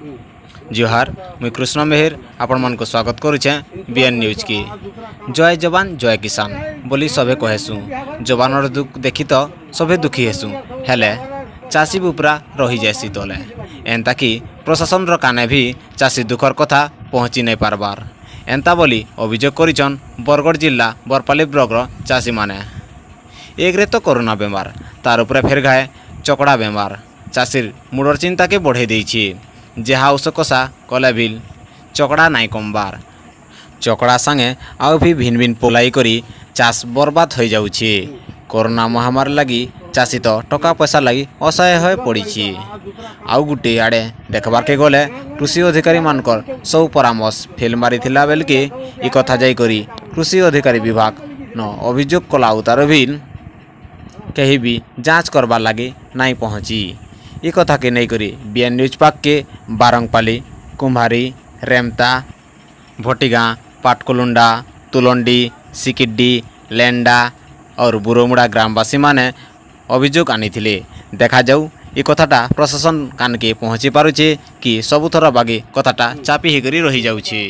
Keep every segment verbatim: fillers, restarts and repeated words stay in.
जोहार मुई कृष्ण मेहर आपण मान को स्वागत करुचे बीएन न्यूज की। जय जवान जय किसान बोली सभे कहेसु। जवानर दुख देखी तो सभे दुखी हेसु, हेले चाषी बुपरा रही जासी तले। एंता कि प्रशासन रो काने भी चाषी दुखर कथा पहुँची नहीं पारबार एंता बोली अभियोग करिछन बरगढ़ जिला बरपाली ब्लॉक चाषी माने। एक रे तो कोरोना बेमार, तार उपरे फेर घाए चकड़ा बेमार चाषीर मुडर चिंता के बढ़े देछि। जहा औष कषा कले भी चकड़ा नाई कमबार, चकड़ा संगे आउ भी भिन्न भिन्न पोलाई करी चाष बर्बाद हो जाउछि। कोरोना महामारी लगी चाषी तो टका पैसा लगी असहाय हो पड़ी। आउ गुटे आड़े देखबार के गले कृषि अधिकारी मानकर सब परामर्श फेल मारी बेल के इ कथा जाई करी कृषि अधिकारी विभाग न अभियोग कला उतार भी कहीं भी जांच करबार लगे नहीं पहुँची। ये कथा के नहीं करी बीएन न्यूज पाक के बारंगपाली, कुम्हारी, रेमता, भोटिगाँ, पाटकुलुंडा, तुलंडी, सिकिड्डी, लेंडा और बुरोमुड़ा ग्रामवासी माने अभियोग आनी थिले। देखा जाऊ ये कथाटा प्रशासन कान के पहुँची पारुचे कि सबुथर बागे कथाटा चापी होकर रही जाउछे।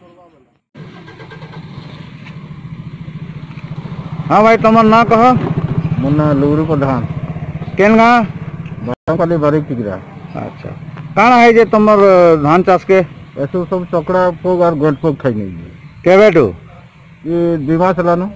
हाँ भाई तुम ना कह मुन्ना लुगरू प्रधान केन गा बारंगपाली बारिक टिकरा। अच्छा काना है जे तुमर धान चाष के ऐसे सब चकड़ा पोग और गोट पोग खाई नहीं के बेटू ये दिमाग चलानो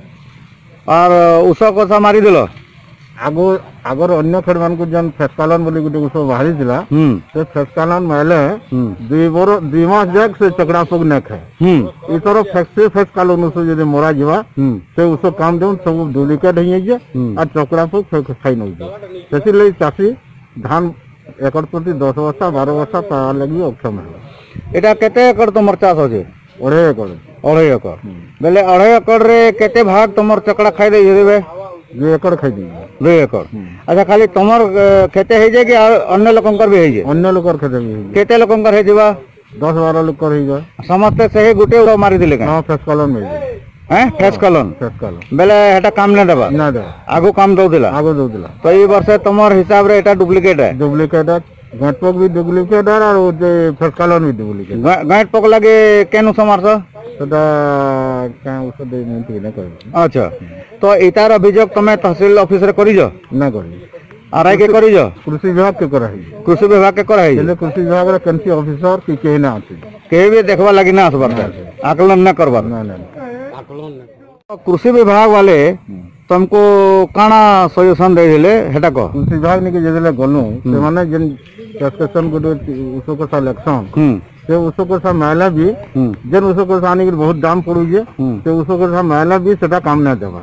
और उस कसा मारी दिल आगो आगर अन्य खेड़ मान को जन फेसकालन बोली गुटे उस बाहरी दिला से फेसकालन माले दुई बोर दुई मास जाक से चकड़ा पोग न खाए ई तरह फेक्से फेसकालन उस जदि मरा जीवा से उस काम देउन सब डुप्लीकेट होई जे और चकड़ा पोग खाई नहीं जे सेति लई चासी धान एकड़ प्रति दस बस्ता बारह बस्ता पार लगी अक्षम है। एटा केते एकड़ तुमर चाष होजे? अढ़ाई एकड़ अढ़ाई एकड़ बेले अढ़ाई एकड़ रे केते भाग तुमर चकड़ा खाई दे देबे? दो एकड़ खाई दी दो एकड़। अच्छा खाली तुमर खेते हे जे कि अन्य लोकंकर भी हे जे? अन्य लोकर खेते भी केते लोकंकर हे जेबा? दस बारह लोकर हे जे समस्त से गुटे उड़ा मारी दिले का? हां फेसकालन में हैं फेसकालन फेसकालन बेले हेटा काम न देबा? ना दे आगो काम दो दिला आगो दो दिला। तो ई वर्ष तुमर हिसाब रे एटा डुप्लीकेट है? डुप्लीकेट है, गांठपोक भी डुप्लीकेट है और जे फेसकालन भी डुप्लीकेट। गांठपोक लगे केनु समारस सेटा का उस दे नहीं न कर। अच्छा तो इतार अभियोग तमे तहसील ऑफिस रे करी जो ना करी आरआई के करी जो कृषि विभाग के कराई कृषि विभाग के कराई पहले कृषि विभाग रे कंसी ऑफिसर की के ना आती के भी देखबा लगी ना आसबार आकलन न करबा ना ना आकलन कृषि विभाग वाले तुमको काना सजेशन दे दिले हेटा को कृषि विभाग ने के जदले गनु से माने जन स्टेशन गुडो उसो को सिलेक्शन से उसो को सा महिला भी जन उसो को सानी के बहुत दाम पड़ू जे से उसो को सा महिला भी सेटा काम ना देबा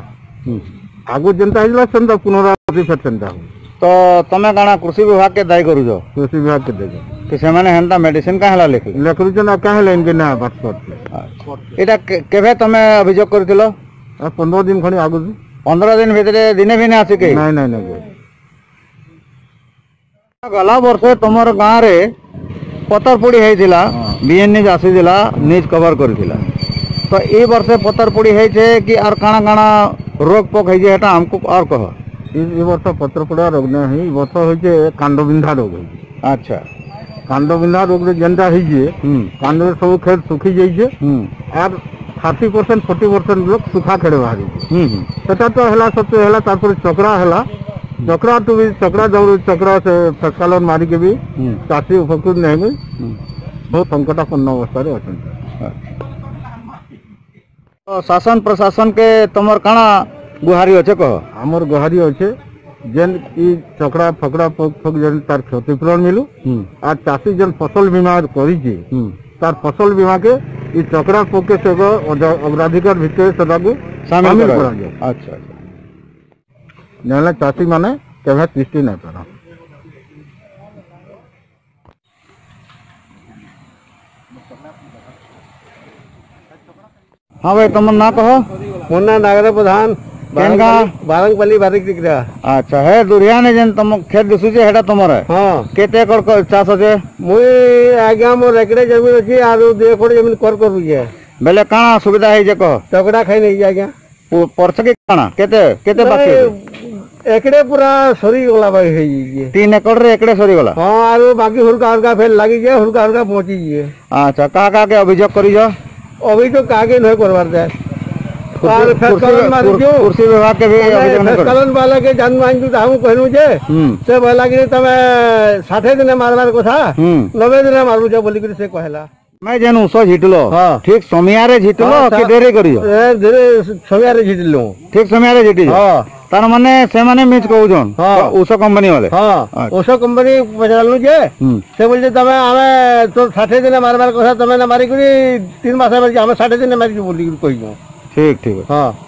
आगु जनता हिला संदा पुनरावृत्ति फेरचंदा तो तमे काना कृषि विभाग के दाई करू जो? कृषि विभाग के दे कि से माने हेंता मेडिसिन का हला लेखि लेखरु जना का हला इनके ना बात करते एटा केभे तमे अभियोग करथिलो? आ पंद्रह दिन खणी आगु पंद्रह दिन भितरे दिने भी ना आसी के? नहीं नहीं नहीं गला वर्ष तुमर गाँ रे पतर पोड़ी हेतिला बीएन न्यूज आसीदिला न्यूज कवर करथिला तो ए वर्ष पतर पोड़ी है छे कि आर काना काना रोग पोक है जे हेटा हमको और कह। ई वर्ष पत्र पोड़ा रोग न है, वर्ष होय जे कांडबिंधा रोग है। अच्छा कांडबिंधा रोग रे जनता है जे कांड सब खेत सुखी जाई जे और तीस परसेंट चालीस परसेंट लोग सुखा खेड़े बाहरी सेटा तो हला सब तो हला तापर चकड़ा हला चकड़ा तो भी चकड़ा जब चकड़ा से फेसकालन मारी के भी चाषी उपकृत नहीं हुई बहुत संकटापन्न अवस्था रे अछन। तो शासन प्रशासन के तुमर काना गुहारी अच्छे कह? हमर गुहारी अच्छे जेन ई चकड़ा फकड़ा पग फग जन तार क्षतिपूरण मिलू और चाषी जन फसल बीमा करी जे तार फसल बीमा के ई चकड़ा पग के से अग्राधिकार भितर सेटा को शामिल करा जाय। अच्छा अच्छा नेला चाषी माने केभे दृष्टि नहीं पड़ा। हाँ भाई तुम ना कहो? मुन्ना नागर प्रधान बारंगपाली बारिक टिकरा। अच्छा है दुरिया ने जन तुम खेत दिसु जे हेडा तुमर है? हां केते एकड़ चाष होजे? मुई आज्ञा मोर एकड़े जमीन अछि आरो दो एकड़ जमीन कर कर जे बेले काना सुविधा है जे कह? चकड़ा खाई नहीं आज्ञा परछ के काना केते केते बाकी एकड़े पूरा सरी गला भाई है ये तीन एकड़ रे एकड़े सरी गला हां आरो बाकी हुरका हुरका फेल लागी जे हुरका हुरका पहुंची जे। अच्छा का का के अभियोग करी जो अभी तो कागे नहीं करवार दे और फेस्कालन मार दियो कुर्सी विभाग के भी अभियोग नहीं कर फेस्कालन वाला के जान मान जो हम कहनु जे से बोला कि तमे साठ दिन मारबार कथा नब्बे दिन मारू जे बोली कि से कहला मैं जेन उस झिटलो ठीक समय रे झिटलो कि देरी करियो ए धीरे समय रे झिटलो ठीक समय रे झिटी हां तार माने से माने मिच कहउजन उस कंपनी वाले हां उस कंपनी पचालनु जे से बोल जे तमे हमें तो साठ दिन मारबार कथा तमे ना मारी करी तीन मास में हमें साठ दिन मारी बोली कहि ठीक ठीक हां।